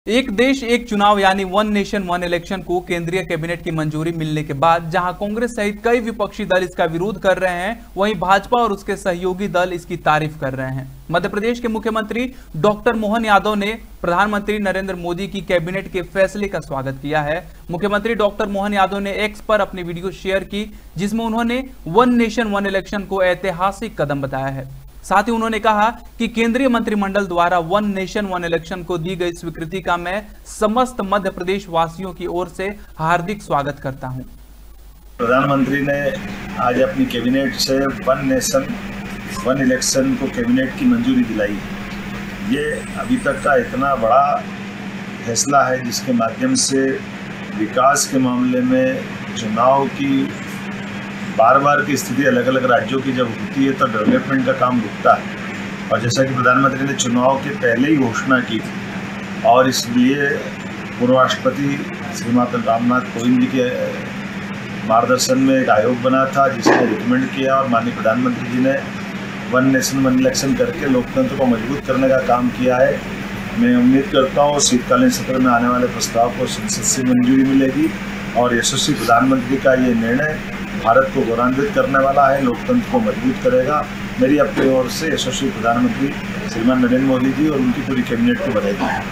एक देश एक चुनाव यानी वन नेशन वन इलेक्शन को केंद्रीय कैबिनेट की मंजूरी मिलने के बाद जहां कांग्रेस सहित कई विपक्षी दल इसका विरोध कर रहे हैं, वहीं भाजपा और उसके सहयोगी दल इसकी तारीफ कर रहे हैं। मध्य प्रदेश के मुख्यमंत्री डॉक्टर मोहन यादव ने प्रधानमंत्री नरेंद्र मोदी की कैबिनेट के फैसले का स्वागत किया है। मुख्यमंत्री डॉक्टर मोहन यादव ने एक्स पर अपनी वीडियो शेयर की, जिसमें उन्होंने वन नेशन वन इलेक्शन को ऐतिहासिक कदम बताया है। साथ ही उन्होंने कहा कि केंद्रीय मंत्रिमंडल द्वारा वन नेशन वन इलेक्शन को दी गई स्वीकृति का मैं समस्त मध्य प्रदेश वासियों की ओर से हार्दिक स्वागत करता हूं। प्रधानमंत्री ने आज अपनी कैबिनेट से वन नेशन वन इलेक्शन को कैबिनेट की मंजूरी दिलाई। ये अभी तक का इतना बड़ा फैसला है जिसके माध्यम से विकास के मामले में चुनाव की बार बार की स्थिति अलग अलग राज्यों की जब होती है तो डेवलपमेंट का काम रुकता है। और जैसा कि प्रधानमंत्री ने चुनाव के पहले ही घोषणा की थी और इसलिए पूर्व राष्ट्रपति श्रीमान रामनाथ कोविंद जी के मार्गदर्शन में एक आयोग बना था जिसने रिकमेंड किया और माननीय प्रधानमंत्री जी ने वन नेशन वन इलेक्शन करके लोकतंत्र को मजबूत करने का काम किया है। मैं उम्मीद करता हूँ शीतकालीन सत्र में आने वाले प्रस्ताव को संसद से मंजूरी मिलेगी और यशस्वी प्रधानमंत्री का ये निर्णय भारत को गौरवान्वित करने वाला है, लोकतंत्र को मजबूत करेगा। मेरी अपनी ओर से यशस्वी प्रधानमंत्री श्रीमान नरेंद्र मोदी जी और उनकी पूरी कैबिनेट को बधाई।